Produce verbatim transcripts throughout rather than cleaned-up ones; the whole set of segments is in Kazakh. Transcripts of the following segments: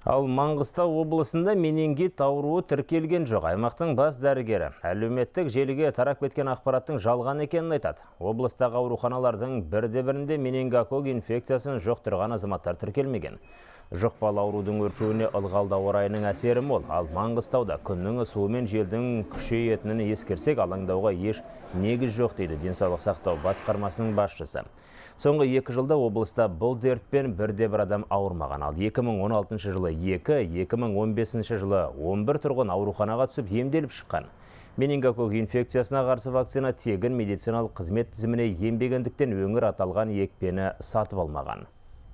Ал Маңғыстау облысында менингит ауруы тіркелген жоқ. Аймақтың бас дәрігері әлеуметтік желіге тарап кеткен ақпараттың жалған екенін айтады. Облыстағы ауруханалардың бірде-бірінде менингокок инфекциясын жұқтырған азаматтар тіркелмеген. Жұқпалы аурудың өршуіне ылғалды ауа райының әсері мол. Ал Маңғыстауда күннің ысуы мен желдің күшейетінін ескерсек, алаңдауға еш негіз жоқ дейді денсаулық сақтау басқармасының басшысы. Соңғы екі жылда облыста бұл дертпен бірде бір адам ауырмаған. Ал екі мың он алтыншы жылы екі, екі мың он бесінші жылы он бір тұрғын ауруханаға түсіп емделіп шыққан. Менингокок инфекциясына қарсы вакцина тегін медициналық қызмет тізіміне енбегендіктен өңір аталған екпені сатып алмаған.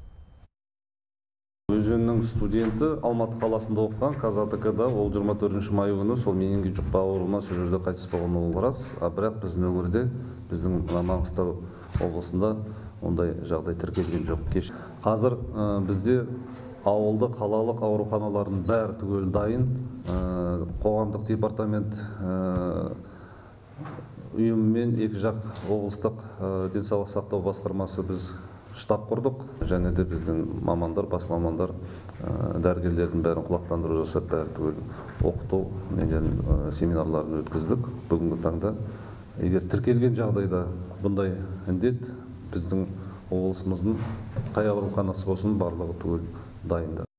Өзінің студенті Алматы қаласында оқыған, КазАТК-да ол жиырма төртінші май күні сол менингит жұқпалы ауруынан сол жерде қайтыс болған ол рас. Бірақ біздің өңірде, біздің Маңғыстау облысында ондай жағдай тіркелген жоқ. Қазір бізде ауылды қалалық ауруханалардың бәрі түгел дайын. Қоғамдық департамент ұйымымен екі жақ облыстық денсаулық сақтау басқармасы біз штаб құрдық, және де біздің мамандар, бас мамандар, дәрігерлердің бәрін құлақтандыру жасап, бәрі түгел оқыту семинарларын өткіздік. Бүгінгі таңда егер тіркелген жағдайда бұндай індет біздің облысымыздың қай ауруханасы болсын барлығы түгел дайында.